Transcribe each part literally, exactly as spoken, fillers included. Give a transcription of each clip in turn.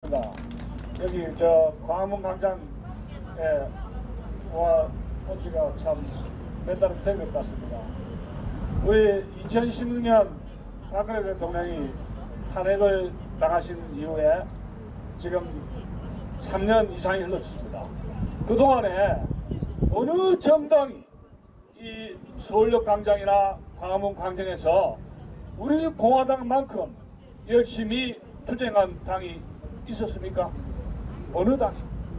반갑습니다. 여기 저 광화문 광장에 와 온 지가 참 몇 달은 된 것 같습니다. 우리 이천십육 년 박근혜 대통령이 탄핵을 당하신 이후에 지금 삼 년 이상이 흘렀습니다. 그동안에 어느 정당이 이 서울역 광장이나 광화문 광장에서 우리 공화당만큼 열심히 투쟁한 당이 있었습니까? 어느 당이?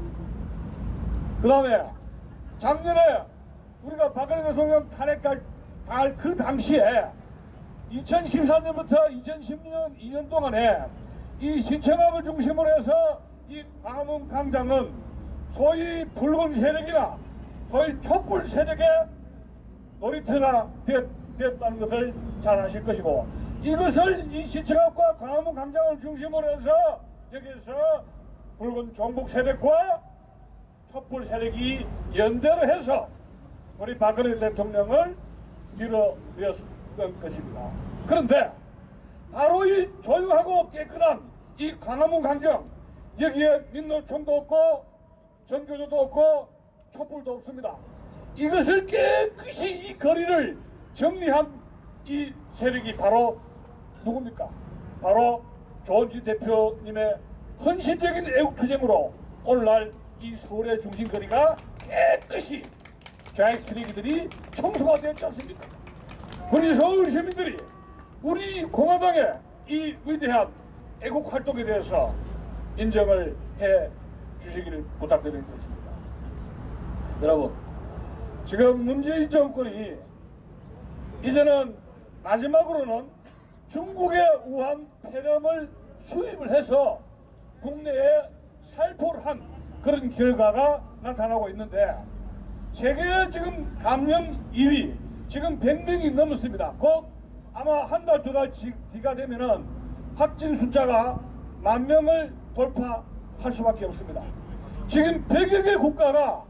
그 다음에 작년에 우리가 박근혜 대통령 탄핵 당할 그 당시에 이천십사 년부터 이천십육 년 이 년 동안에 이 시청합을 중심으로 해서 이 광화문 광장은 소위 붉은 세력이나 소위 촛불 세력의 놀이터가 되었, 되었다는 것을 잘 아실 것이고, 이것을 이 시청합과 광화문 광장을 중심으로 해서 여기에서 붉은 종북 세력과 촛불 세력이 연대를 해서 우리 박근혜 대통령을 밀어내었던 것입니다. 그런데 바로 이 조용하고 깨끗한 이 광화문 광장, 여기에 민노총도 없고 전교조도 없고 촛불도 없습니다. 이것을 깨끗이 이 거리를 정리한 이 세력이 바로 누굽니까? 바로 조원진 대표님의 헌신적인 애국투쟁으로 오늘날 이 서울의 중심거리가 깨끗이 좌익 세력들이 청소가 되었지 않습니까? 우리 서울 시민들이 우리 공화당의 이 위대한 애국 활동에 대해서 인정을 해 주시기를 부탁드리는 것입니다. 여러분, 지금 문재인 정권이 이제는 마지막으로는 중국의 우한 폐렴을 수입을 해서 국내에 살포를 한 그런 결과가 나타나고 있는데, 세계 지금 감염 이 위, 지금 백 명이 넘었습니다. 곧 아마 한 달, 두 달 뒤가 되면은 확진 숫자가 만 명을 돌파할 수밖에 없습니다. 지금 백여 개 국가가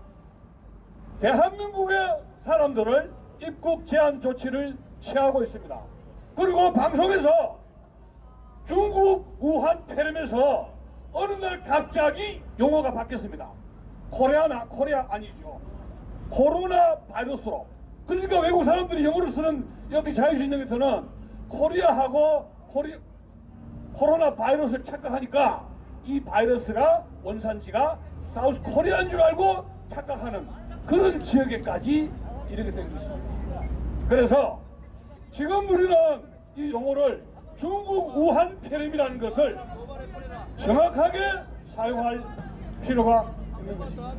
대한민국의 사람들을 입국 제한 조치를 취하고 있습니다. 그리고 방송에서 중국 우한 폐렴에서 어느 날 갑자기 용어가 바뀌었습니다. 코레아나 코리아 아니죠. 코로나 바이러스로. 그러니까 외국 사람들이 영어를 쓰는 여기 자유신경에서는 코리아하고 코리, 코로나 바이러스를 착각하니까 이 바이러스가 원산지가 사우스 코리아인 줄 알고 착각하는 그런 지역에까지 이르게 된 것입니다. 그래서 지금 우리는 이 용어를 중국 우한 폐렴이라는 것을 정확하게 사용할 필요가 있는 것입니다.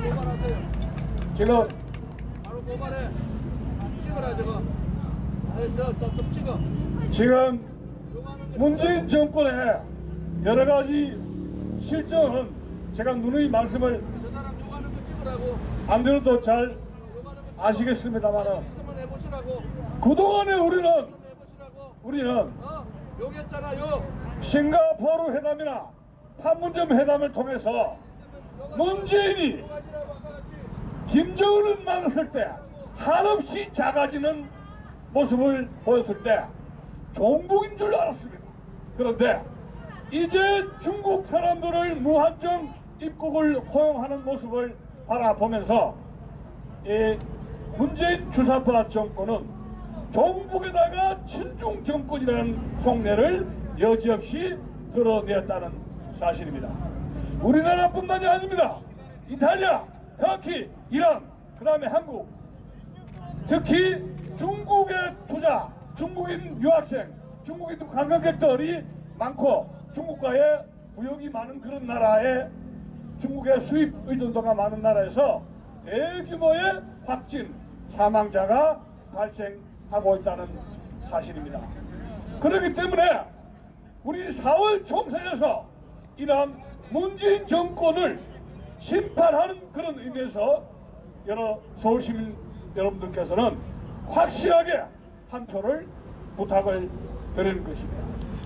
지금 바로 고발해. 찍어라 저거. 네, 저, 저, 좀 찍어. 지금 문재인 정권의 여러 가지 실정은 제가 누누이 말씀을 저 사람 요가는 거 찍으라고. 안 들어도 잘 아시겠습니다만은, 있으면 해보시라고. 그동안에 우리는 해보시라고. 우리는 어? 욕했잖아 욕. 싱가포르 회담이나 판문점 회담을 통해서 문재인이 욕하시라고 아까 같이. 김정은을 만났을 때 한없이 작아지는 모습을 보였을 때 종북인 줄 알았습니다. 그런데 이제 중국 사람들을 무한정 입국을 허용하는 모습을 바라보면서 이 문재인 주사파 정권은 종북에다가 친중 정권이라는 속내를 여지없이 드러내었다는 사실입니다. 우리나라뿐만이 아닙니다. 이탈리아, 터키, 이란, 그 다음에 한국, 특히 중국의 투자, 중국인 유학생, 중국인 관광객들이 많고 중국과의 무역이 많은 그런 나라에, 중국의 수입 의존도가 많은 나라에서 대규모의 확진, 사망자가 발생하고 있다는 사실입니다. 그렇기 때문에 우리 사월 총선에서 이러한 문재인 정권을 심판하는 그런 의미에서 여러 서울시민 여러분들께서는 확실하게 한 표를 부탁을 드리는 것입니다.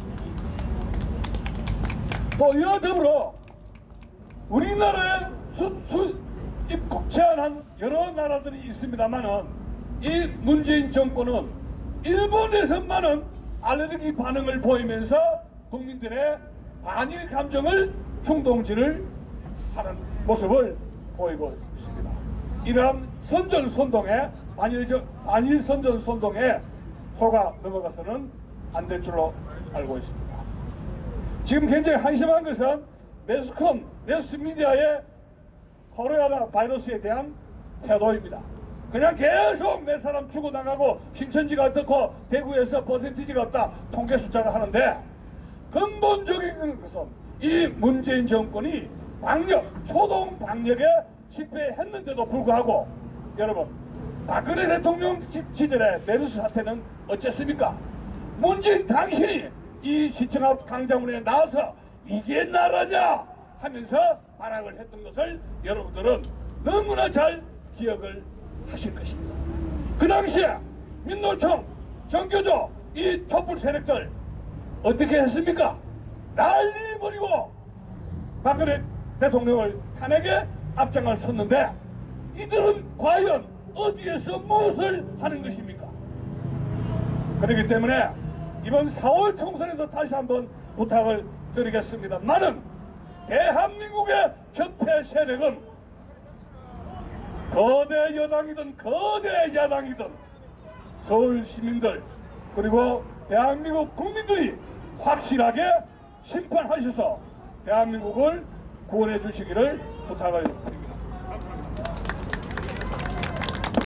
또 이와 더불어 우리나라에 수, 수, 입국 제한한 여러 나라들이 있습니다만은 이 문재인 정권은 일본에서만은 알레르기 반응을 보이면서 국민들의 반일 감정을 충동질을 하는 모습을 보이고 있습니다. 이러한 선전선동에 반일, 반일 선전선동에 속아 넘어가서는 안 될 줄로 알고 있습니다. 지금 굉장히 한심한 것은 매스컴, 매스미디어의 코로나 바이러스에 대한 태도입니다. 그냥 계속 몇 사람 죽어나가고 신천지가 어떻고 대구에서 퍼센티지가 없다 통계 숫자를 하는데 근본적인 것은 이 문재인 정권이 방역, 초동 방역에 실패했는데도 불구하고 여러분 박근혜 대통령 시절의 메르스 사태는 어쨌습니까? 문재인 당신이 이 시청 앞 강자문에 나와서 이게 나라냐 하면서 발악을 했던 것을 여러분들은 너무나 잘 기억을 하실 것입니다. 그 당시에 민노총, 정교조 이 촛불 세력들 어떻게 했습니까? 난리 버리고 박근혜 대통령을 탄핵에 앞장을 섰는데 이들은 과연 어디에서 무엇을 하는 것입니까? 그렇기 때문에 이번 사월 총선에서 다시 한번 부탁을 드리겠습니다만은 대한민국의 적폐 세력은 거대 여당이든 거대 야당이든 서울 시민들 그리고 대한민국 국민들이 확실하게 심판하셔서 대한민국을 구원해 주시기를 부탁을 드립니다.